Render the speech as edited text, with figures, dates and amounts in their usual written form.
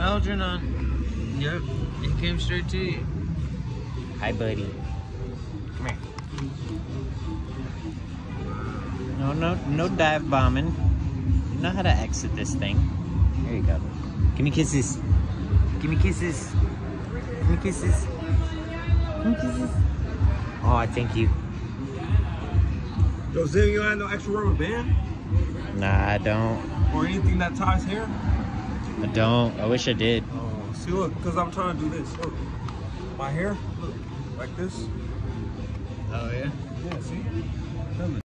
Algernon. Yep. He came straight to you. Hi, buddy. Come here. No dive bombing. You know how to exit this thing. There you go. Give me kisses. Give me kisses. Give me kisses. Give me kisses. Oh, thank you. Yo, Zim, you have no extra rubber band? Nah, I don't. Or anything that ties hair? I don't. I wish I did. Oh, see, look, because I'm trying to do this. Look, my hair, look, like this. Oh, yeah? Yeah, see?